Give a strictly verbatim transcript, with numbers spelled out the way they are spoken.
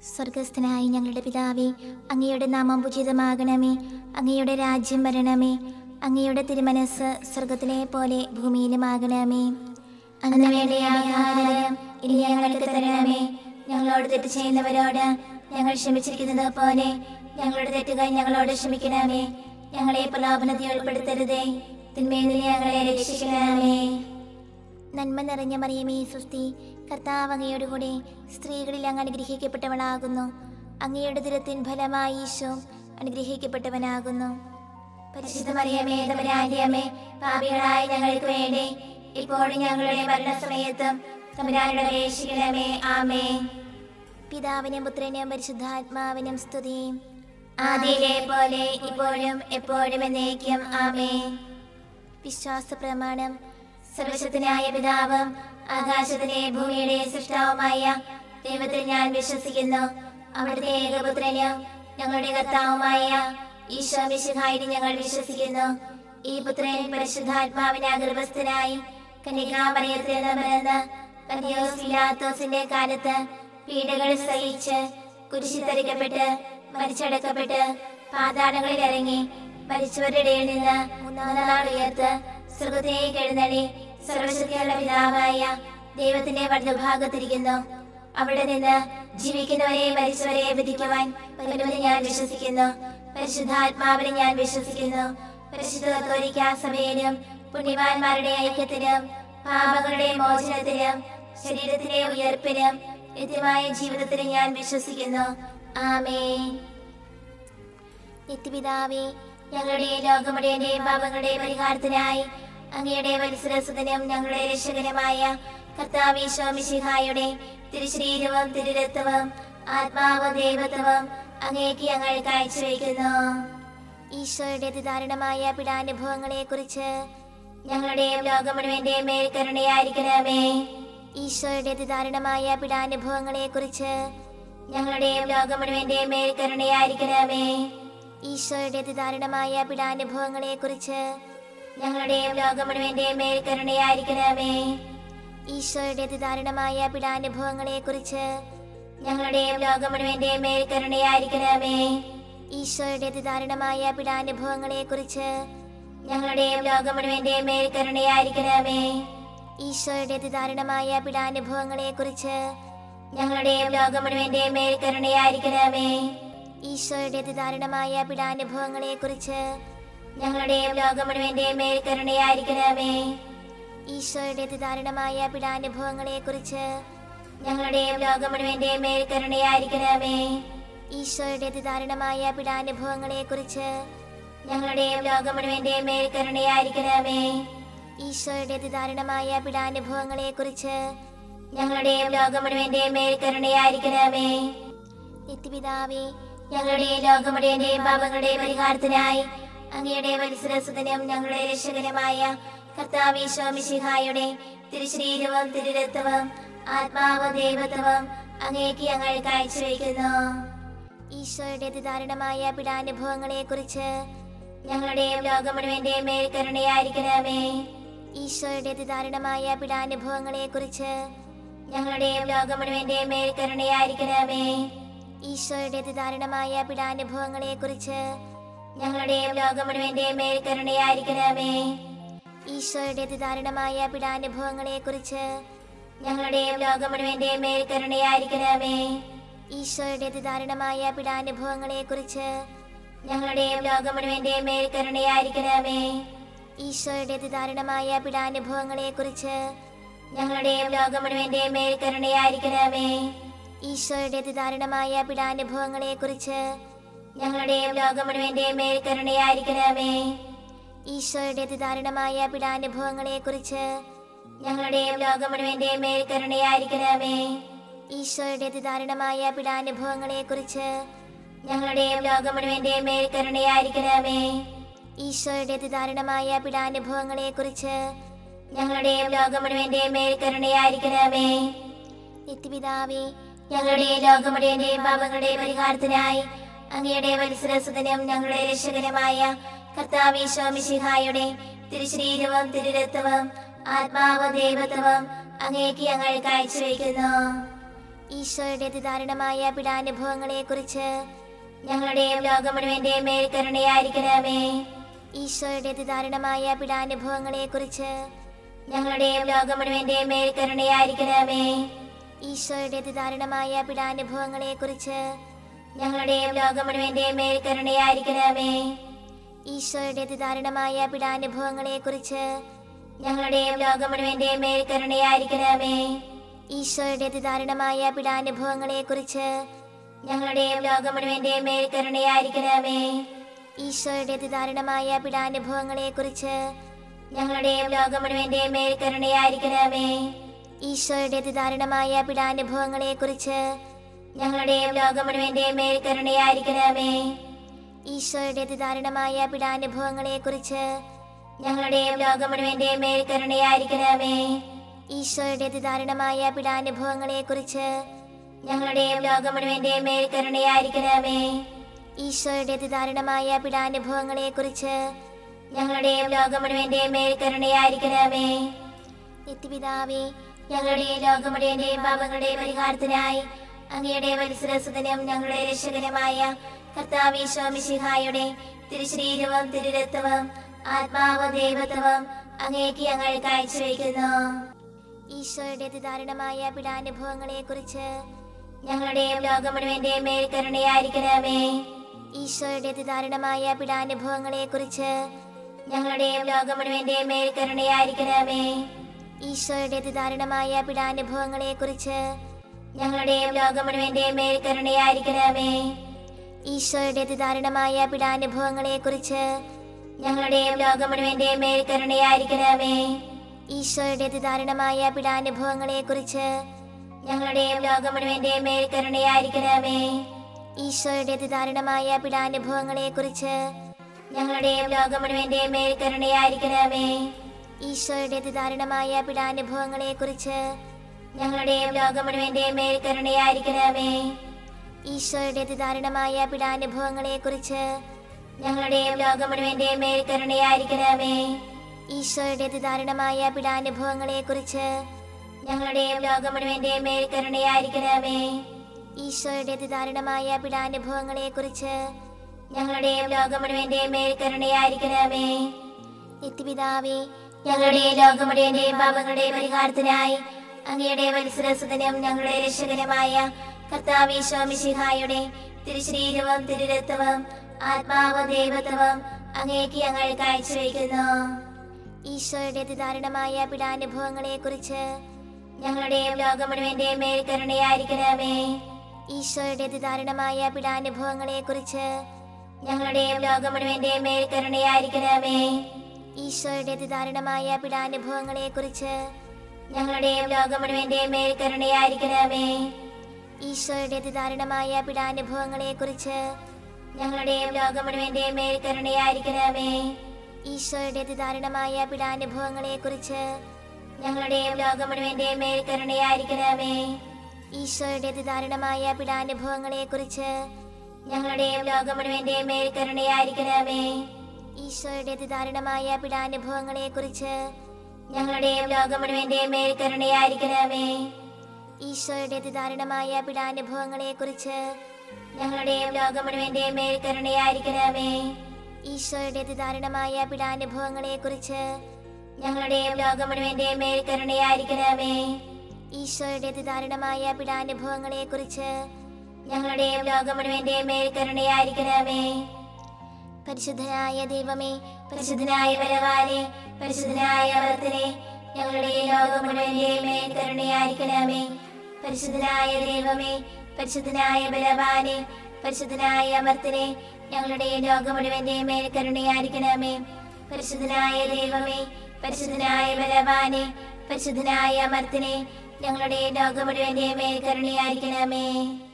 സ്വർഗസ്ഥനായ ഞങ്ങളുടെ പിതാവേ, അങ്ങയുടെ നാമം പൂജിതമാകണമേ. അങ്ങയുടെ രാജ്യം വരണമേ. അങ്ങയുടെ തിരുമനസ് സ്വർഗത്തിലെ പോലെ ഭൂമിയിലുമാകണമേ. അന്ന് വേണ്ട ആഹാരം ഇനി ഞങ്ങൾക്ക് തരണമേ. ഞങ്ങളോട് തെറ്റ് ചെയ്യുന്നവരോട് ഞങ്ങൾ ക്ഷമിച്ചിരിക്കുന്നത് പോലെ ഞങ്ങളുടെ തെറ്റുകൾ ഞങ്ങളോട് ക്ഷമിക്കണമേ. ഞങ്ങളെ പ്രലോഭനത്തിൽ ഉൾപ്പെടുത്തരുതേ, തിന്മയിൽ നിന്ന് ഞങ്ങളെ രക്ഷിക്കണമേ. നന്മ നിറഞ്ഞ മറിയമേ, സ്വസ്തി, കർത്താവ് അങ്ങയോട് കൂടെ സ്ത്രീകളിൽ അങ്ങ് അനുഗ്രഹിക്കപ്പെട്ടവളാകുന്നു. അങ്ങയുടെ ദുരത്തിൻ ഫലമായി ഈശോ അനുഗ്രഹിക്കപ്പെട്ടവനാകുന്നു. പരിശുദ്ധ മറിയമേ, തമ്പുരാന്റെ അമ്മേ, പാപികളായ ഞങ്ങൾക്ക് വേണ്ടി ഇപ്പോഴും ഞങ്ങളുടെ മരണസമയത്തും തമ്പുരാനോട് അപേക്ഷിക്കണമേ. ആമേൻ. പിതാവിനും പുത്രനും പരിശുദ്ധാത്മാവിനും സ്തുതി, ആദിയിലെ പോലെ ഇപ്പോഴും എപ്പോഴും എന്നേക്കും. ആമേൻ. വിശ്വാസ പ്രമാണം. സർവശക്തനായ പിതാവും ആകാശത്തിലെ ഭൂമിയുടെ സൃഷ്ടാവുമായ ദൈവത്തിൽ ഞാൻ വിശ്വസിക്കുന്നു. അവിടുത്തെ ഏകപുത്രനും ഞങ്ങളുടെ കർത്താവുമായ ഈശോ മിശിഹായിൽ ഞങ്ങൾ വിശ്വസിക്കുന്നു. ഈ പുത്രൻ പരിശുദ്ധാത്മാവിനാൽ ഗർഭസ്ഥനായി കന്യകാമറിയത്തിൽ നിന്ന് പിറന്ന് പന്തിയോസ് പിലാത്തോസിന്റെ കാലത്ത് പീഡകൾ സഹിച്ച് കുരിശിൽ തറയ്ക്കപ്പെട്ട് മരിച്ചടക്കപ്പെട്ട് പാതാളങ്ങളിൽ ഇറങ്ങി മരിച്ചവരുടെ ഇടയിൽ നിന്ന് മൂന്നാം നാൾ ഉയർത്ത് സ്വർഗ്ഗത്തിലേക്ക് എഴുന്നള്ളി സർവശക്തിയുള്ള പിതാവായ ദൈവത്തിന്റെ വലതുഭാഗത്തിരിക്കുന്നു. അവിടെ നിന്ന് ജീവിക്കുന്നവരെ മരിച്ചവരെ വിധിക്കുവാൻ വരുമെന്ന് ഞാൻ വിശ്വസിക്കുന്നു. പരിശുദ്ധാത്മാവിനെ ഞാൻ വിശ്വസിക്കുന്നു. പരിശുദ്ധ കത്തോലിക്കാ സഭയിലും പുണ്യവാന്മാരുടെ ഐക്യത്തിലും പാപങ്ങളുടെ മോചനത്തിലും ശരീരത്തിലെ ഉയർപ്പിലും നിത്യമായ ജീവിതത്തിലും ഞാൻ വിശ്വസിക്കുന്നു. ആമേൻ. നിത്യപിതാവേ, ഞങ്ങളുടെ ലോകമുടേന്റെയും പാപങ്ങളുടെ പരിഹാരത്തിനായി അങ്ങയുടെ വത്സരസുതനും ഞങ്ങളുടെ രക്ഷകനുമായ കർത്താവ് ഈശോ മിശിഹായുടെ തിരുശരീരവും തിരുരക്തവും ആത്മാവും ദൈവത്വവും അങ്ങേക്ക് ഞങ്ങൾ കാഴ്ചവെക്കുന്നു. ഈശോയുടെ അതിദാരുണമായ പീഡാനുഭവങ്ങളെ കുറിച്ച് ഞങ്ങളുടെയും ലോകം മുഴുവന്റെയും മേൽ കരുണയായിരിക്കണമേ. ഈശോയുടെ അതിദാരുണമായ പീഡാനുഭവങ്ങളെ കുറിച്ച് ഞങ്ങളുടെയും ലോകം മുഴുവന്റെയും മേൽ കരുണയായിരിക്കണമേ. ഈശോയുടെ അതിദാരുണമായ പീഡാനുഭവങ്ങളെ കുറിച്ച് ഞങ്ങളുടെയും ലോകം മുഴുവന്റെയും മേൽ കരുണയായിരിക്കണമേ. ഈശോയുടെ അതിദാരുണമായ പീഡാനുഭവങ്ങളെ കുറിച്ച് ഞങ്ങളുടെയും ലോകം മുഴുവന്റെയും മേൽ കരുണയായിരിക്കണമേ. ഈശോയുടെ അതിദാരുണമായ പീഡാനുഭവങ്ങളെ കുറിച്ച് ഞങ്ങളുടെയും ലോകം മുഴുവന്റെയും മേൽ കരുണയായിരിക്കണമേ. ഈശോയുടെ അതിദാരുണമായ പീഡാനുഭവങ്ങളെ കുറിച്ച് ഞങ്ങളുടെയും ലോകം മുഴുവന്റെയും മേൽ കരുണയായിരിക്കണമേ. ഈശോയുടെ അതിദാരുണമായ പീഡാനുഭവങ്ങളെ കുറിച്ച് ഞങ്ങളുടെയും ലോകം മുഴുവന്റെയും മേൽ കരുണയായിരിക്കണമേ. ഈശോയുടെ അതിദാരുണമായ പീഡാനുഭവങ്ങളെ കുറിച്ച് ഞങ്ങളുടെയും ലോകം മുഴുവന്റെയും മേൽ കരുണയായിരിക്കണമേ. ഈശോയുടെ അതിദാരുണമായ പീഡാനുഭവങ്ങളെ കുറിച്ച് ഞങ്ങളുടെയും ലോകം മുഴുവന്റെയും മേൽ കരുണയായിരിക്കണമേ. ഈശോയുടെ അതിദാരുണമായ പീഡാനുഭവങ്ങളെ കുറിച്ച് ഞങ്ങളുടെയും ലോകം മുഴുവന്റെയും മേൽ കരുണയായിരിക്കണമേ. നിത്യപിതാവേ, ഞങ്ങളുടെ ലോകം മുഴുവന്റെയും പാപങ്ങളുടെ പരിഹാരത്തിനായി അങ്ങയുടെ വത്സരസുതനും ഞങ്ങളുടെ രക്ഷകനുമായ കർത്താവ് ഈശോ മിശിഹായുടെ തിരുശരീരവും തിരുരക്തവും ആത്മാവും ദൈവത്വവും അങ്ങേക്ക് ഞങ്ങൾ കാഴ്ചവെക്കുന്നു. ഈശോയുടെ അതിദാരുണമായ പീഡാനുഭവങ്ങളെ കുറിച്ച് ഞങ്ങളുടെയും ലോകം മുഴുവന്റെയും മേൽ കരുണയായിരിക്കണമേ. ഈശോയുടെ അതിദാരുണമായ പീഡാനുഭവങ്ങളെ കുറിച്ച് ഞങ്ങളുടെയും ലോകം മുഴുവന്റെയും മേൽ കരുണയായിരിക്കണമേ. ഈശോയുടെ അതിദാരുണമായ പീഡാനുഭവങ്ങളെ കുറിച്ച് ഞങ്ങളുടെയും ലോകം മുഴുവന്റെയും മേൽ കരുണയായിരിക്കണമേ. ഈശോയുടെ അതിദാരുണമായ പീഡാനുഭവങ്ങളെ കുറിച്ച് ഞങ്ങളുടെയും ലോകം മുഴുവന്റെയും മേൽ കരുണയായിരിക്കണമേ. ഈശോയുടെ അതിദാരുണമായ പീഡാനുഭവങ്ങളെ കുറിച്ച് ഞങ്ങളുടെയും ലോകം മുഴുവന്റെയും മേൽ കരുണയായിരിക്കണമേ. ഈശോയുടെ അതിദാരുണമായ പീഡാനുഭവങ്ങളെ കുറിച്ച് ഞങ്ങളുടെയും ലോകം മുഴുവന്റെയും മേൽ കരുണയായിരിക്കണമേ. ഈശോയുടെ അതിദാരുണമായ പീഡാനുഭവങ്ങളെ കുറിച്ച് ഞങ്ങളുടെയും ലോകം മുഴുവന്റെയും മേൽ കരുണയായിരിക്കണമേ. ഈശോയുടെ അതിദാരുണമായ പീഡാനുഭവങ്ങളെ കുറിച്ച് ഞങ്ങളുടെയും ലോകം മുഴുവന്റെയും മേൽ കരുണയായിരിക്കണമേ. ഈശോയുടെ അതിദാരുണമായ പീഡാനുഭവങ്ങളെ കുറിച്ച് ഞങ്ങളുടെയും ലോകം മുഴുവന്റെയും മേൽ കരുണയായിരിക്കണമേ. ഈശോയുടെ അതിദാരുണമായ പീഡാനുഭവങ്ങളെ കുറിച്ച് ഞങ്ങളുടെയും ലോകം മുഴുവന്റെയും മേൽ കരുണയായിരിക്കണമേ. നിത്യപിതാവേ, ഞങ്ങളുടെ ലോകം മുഴുവന്റെയും പാപങ്ങളുടെ പരിഹാരത്തിനായി അങ്ങയുടെ വത്സരസുതനും ഞങ്ങളുടെ രക്ഷകനുമായ കർത്താവ് ഈശോ മിശിഹായുടെ തിരുശരീരവും തിരുരക്തവും ആത്മാവും ദൈവത്വവും അങ്ങേക്ക് ഞങ്ങൾ കാഴ്ചവെക്കുന്നു. ഈശോയുടെ അതിദാരുണമായ പീഡാനുഭവങ്ങളെക്കുറിച്ച് ഞങ്ങളുടെയും ലോകം മുഴുവന്റെയും മേൽ കരുണയായിരിക്കണമേ. ഈശോയുടെ അതിദാരുണമായ പീഡാനുഭവങ്ങളെക്കുറിച്ച് ഞങ്ങളുടെയും ലോകം മുഴുവന്റെയും മേൽ കരുണയായിരിക്കണമേ. ഈശോയുടെ അതിദാരുണമായ പീഡാനുഭവങ്ങളെക്കുറിച്ച് ഞങ്ങളുടെയും ലോകം മുഴുവന്റെയും മേൽ കരുണയായിരിക്കണമേ. ഈശോയുടെ അതിദാരുണമായ പീഡാനുഭവങ്ങളെക്കുറിച്ച് ഞങ്ങളുടെയും ലോകം മുഴുവന്റെയും മേൽ കരുണയായിരിക്കണമേ. ഈശോയുടെ അതിദാരുണമായ പീഡാനുഭവങ്ങളെക്കുറിച്ച് ഞങ്ങളുടെയും ലോകം മുഴുവന്റെയും മേൽ കരുണയായിരിക്കണമേ. ഈശോയുടെ അതിദാരുണമായ പീഡാനുഭവങ്ങളെക്കുറിച്ച് ഞങ്ങളുടെയും ലോകം മുഴുവന്റെയും മേൽ കരുണയായിരിക്കണമേ. ഈശോയുടെ അതിദാരുണമായ പീഡാനുഭവങ്ങളെക്കുറിച്ച് ഞങ്ങളുടെയും ലോകം മുഴുവന്റെയും മേൽ കരുണയായിരിക്കണമേ. ഈശോയുടെ അതിദാരുണമായ പീഡാനുഭവങ്ങളെക്കുറിച്ച് ഞങ്ങളുടെയും ലോകം മുഴുവന്റെയും മേൽ കരുണയായിരിക്കണമേ. ഈശോയുടെ അതിദാരുണമായ പീഡാനുഭവങ്ങളെക്കുറിച്ച് ഞങ്ങളുടെയും ലോകം മുഴുവന്റെയും മേൽ കരുണയായിരിക്കണമേ. ഈശോയുടെ അതിദാരുണമായ പീഡാനുഭവങ്ങളെക്കുറിച്ച് ഞങ്ങളുടെയും ലോകം മുഴുവന്റെയും മേൽ കരുണയായിരിക്കണമേ. നിത്യപിതാവേ, ഞങ്ങളുടെയും ലോകം മുഴുവന്റെയും പാപങ്ങളുടെ പരിഹാരത്തിനായി അങ്ങയുടെ വത്സരസുതനും ഞങ്ങളുടെ രക്ഷകനുമായ കർത്താവ് ഈശോ മിശിഹായുടെ തിരുശരീരവും തിരുരക്തവും ആത്മാവും ദൈവത്വവും അങ്ങേക്ക് ഞങ്ങൾ കാഴ്ചവെക്കുന്നു. ഈശോയുടെ അതിദാരുണമായ പീഡാനുഭവങ്ങളെക്കുറിച്ച് ഞങ്ങളുടെയും ലോകം മുഴുവന്റെയും മേൽ കരുണയായിരിക്കണമേ. ഈശോയുടെ അതിദാരുണമായ പീഡാനുഭവങ്ങളെക്കുറിച്ച് ഞങ്ങളുടെയും ലോകം മുഴുവന്റെയും മേൽ കരുണയായിരിക്കണമേ. ഈശോയുടെ അതിദാരുണമായ പീഡാനുഭവങ്ങളെക്കുറിച്ച് ഞങ്ങളുടെയും ലോകം മുഴുവന്റെയും മേൽ കരുണയായിരിക്കണമേ. ഈശോയുടെ അതിദാരുണമായ പീഡാനുഭവങ്ങളെക്കുറിച്ച് ഞങ്ങളുടെയും ലോകം മുഴുവന്റെയും മേൽ കരുണയായിരിക്കണമേ. ഈശോയുടെ അതിദാരുണമായ പീഡാനുഭവങ്ങളെക്കുറിച്ച് ഞങ്ങളുടെയും ലോകം മുഴുവന്റെയും മേൽ കരുണയായിരിക്കണമേ. ഈശോയുടെ അതിദാരുണമായ പീഡാനുഭവങ്ങളെക്കുറിച്ച് ഞങ്ങളുടെയും ലോകം മുഴുവന്റെയും മേൽ കരുണയായിരിക്കണമേ. ഈശോയുടെ അതിദാരുണമായ പീഡാനുഭവങ്ങളെക്കുറിച്ച് ഞങ്ങളുടെയും ലോകം മുഴുവന്റെയും മേൽ കരുണയായിരിക്കണമേ. ഈശോയുടെ അതിദാരുണമായ പീഡാനുഭവങ്ങളെക്കുറിച്ച് ഞങ്ങളുടെയും ലോകം മുഴുവന്റെയും മേൽ കരുണയായിരിക്കണമേ. ഈശോയുടെ അതിദാരുണമായ പീഡാനുഭവങ്ങളെക്കുറിച്ച് ഞങ്ങളുടെയും ലോകം മുഴുവന്റെയും മേൽ കരുണയായിരിക്കണമേ. ഈശോയുടെ അതിദാരുണമായ പീഡാനുഭവങ്ങളെക്കുറിച്ച് ഞങ്ങളുടെയും ലോകം മുഴുവന്റെയും മേൽ കരുണയായിരിക്കണമേ. നിത്യപിതാവേ, ഞങ്ങളുടെയും ലോകം മുഴുവന്റെയും പാപങ്ങളുടെ പരിഹാരത്തിനായി അങ്ങയുടെ വത്സരസുതനും ഞങ്ങളുടെ രക്ഷകനുമായ കർത്താവ് ഈശോ മിശിഹായുടെ തിരുശരീരവും തിരുരക്തവും ആത്മാവും ദൈവത്വവും അങ്ങേക്ക് ഞങ്ങൾ കാഴ്ചവെക്കുന്നു. ഈശോയുടെ അതിദാരുണമായ പീഡാനുഭവങ്ങളെക്കുറിച്ച് ഞങ്ങളുടെയും ലോകം മുഴുവന്റെയും മേൽ കരുണയായിരിക്കണമേ. ഈശോയുടെ അതിദാരുണമായ പീഡാനുഭവങ്ങളെക്കുറിച്ച് ഞങ്ങളുടെയും ലോകം മുഴുവന്റെയും മേൽ കരുണയായിരിക്കണമേ. ഈശോയുടെ അതിദാരുണമായ പീഡാനുഭവങ്ങളെക്കുറിച്ച് ഞങ്ങളുടെയും ലോകം മുഴുവന്റെയും മേൽ കരുണയായിരിക്കണമേ. ഈശോയുടെ അതിദാരുണമായ പീഡാനുഭവങ്ങളെക്കുറിച്ച് ഞങ്ങളുടെയും ലോകം മുഴുവന്റെയും മേൽ കരുണയായിരിക്കണമേ. ഈശോയുടെ അതിദാരുണമായ പീഡാനുഭവങ്ങളെക്കുറിച്ച് ഞങ്ങളുടെയും ലോകം മുഴുവന്റെയും മേൽ കരുണയായിരിക്കണമേ. ഈശോയുടെ അതിദാരുണമായ പീഡാനുഭവങ്ങളെക്കുറിച്ച് ഞങ്ങളുടെയും ലോകം മുഴുവന്റെയും മേൽ കരുണയായിരിക്കണമേ. ഈശോയുടെ അതിദാരുണമായ പീഡാനുഭവങ്ങളെക്കുറിച്ച് ഞങ്ങളുടെയും ലോകം മുഴുവന്റെയും മേൽ കരുണയായിരിക്കണമേ. ഈശോയുടെ അതിദാരുണമായ പീഡാനുഭവങ്ങളെക്കുറിച്ച് ഞങ്ങളുടെയും ലോകം മുഴുവന്റെയും മേൽ കരുണയായിരിക്കണമേ. ഈശോയുടെ അതിദാരുണമായ പീഡാനുഭവങ്ങളെക്കുറിച്ച് ഞങ്ങളുടെയും ലോകം മുഴുവന്റെയും മേൽ കരുണയായിരിക്കണമേ. ഈശോയുടെ അതിദാരുണമായ പീഡാനുഭവങ്ങളെക്കുറിച്ച് ഞങ്ങളുടെയും ലോകം മുഴുവന്റെയും മേൽ കരുണയായിരിക്കണമേ. പരിശുദ്ധനായ ദൈവമേ, പരിശുദ്ധനായ ബലവാനേ, പരിശുദ്ധനായ അമർത്തനേ, ഞങ്ങളുടെ ലോകം മുഴുവന്റെയും മേൽ കരുണയായിരിക്കണമേ. പരിശുദ്ധനായ ദൈവമേ, പരിശുദ്ധനായ ബലവാനേ, പരിശുദ്ധനായ അമർത്തനേ, ഞങ്ങളുടെ ലോകം മുഴുവന്റെയും മേൽ കരുണയായിരിക്കണമേ. പരിശുദ്ധനായ ദൈവമേ, പരിശുദ്ധനായ ബലവാനേ, പരിശുദ്ധനായ അമർത്തനേ, ഞങ്ങളുടെ ലോകം മുഴുവന്റെയും മേൽ കരുണയായിരിക്കണമേ.